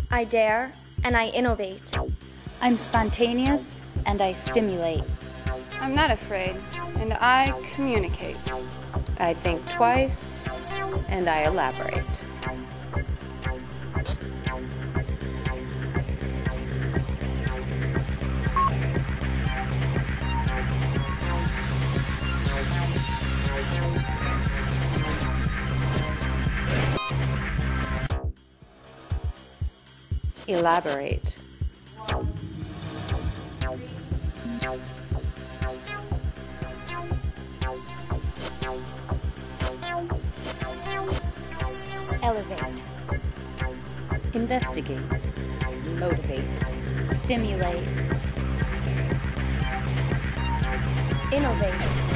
I dare, and I innovate. I'm spontaneous, and I stimulate. I'm not afraid, and I communicate. I think twice, and I elaborate. Elaborate. Elevate. Investigate. Motivate. Stimulate. Innovate.